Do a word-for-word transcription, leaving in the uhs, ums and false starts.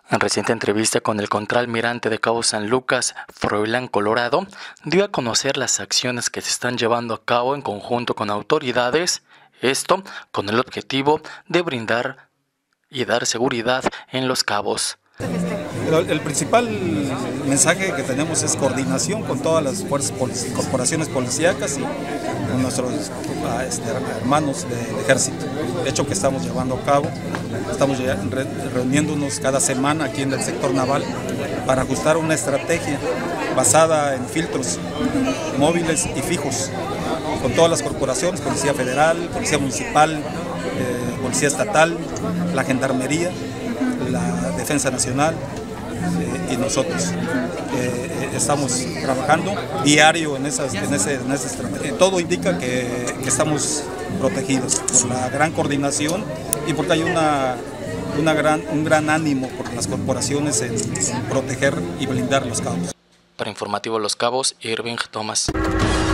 En reciente entrevista con el contraalmirante de Cabo San Lucas, Froilán Colorado, dio a conocer las acciones que se están llevando a cabo en conjunto con autoridades, esto con el objetivo de brindar y dar seguridad en Los Cabos. El, el principal mensaje que tenemos es coordinación con todas las fuerzas y corporaciones policíacas y con nuestros este, hermanos del ejército. De hecho que estamos llevando a cabo, estamos re, reuniéndonos cada semana aquí en el sector naval para ajustar una estrategia basada en filtros móviles y fijos con todas las corporaciones, Policía Federal, Policía Municipal, eh, Policía Estatal, la Gendarmería, la Defensa Nacional eh, y nosotros. Eh, estamos trabajando diario en, esas, en, ese, en esa estrategia. Todo indica que, que estamos protegidos por la gran coordinación y porque hay una, una gran, un gran ánimo por las corporaciones en, en proteger y blindar Los Cabos. Para Informativo Los Cabos, Irving Thomas.